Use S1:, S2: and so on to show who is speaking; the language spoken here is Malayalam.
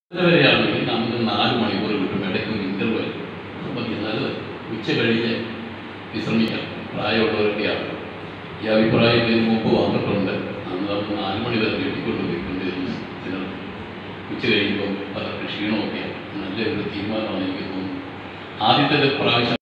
S1: അതുവരെയാണെങ്കിൽ നമുക്ക് 4 മണിക്കൂർ കിട്ടും, ഇടയ്ക്ക് ഇൻ്റർവെൽ മതി. നല്ലത് ഉച്ച കഴിഞ്ഞ് വിശ്രമിക്കാം. പ്രായമുള്ളവരൊക്കെയാണ് ഈ അഭിപ്രായം ഇതിന് മുമ്പ് വന്നിട്ടുണ്ട്. അന്ന് നമുക്ക് 4 മണി വരെ വീട്ടിക്കൊണ്ടുപോയിക്കൊണ്ടിരുന്നു. ചിലർ ഉച്ച കഴിയുമ്പോൾ അതൊക്കെ ക്ഷീണമൊക്കെയാണ്. നല്ലൊരു തീരുമാനമാണ് എനിക്ക് തോന്നുന്നത്. ആദ്യത്തെ പ്രാവശ്യം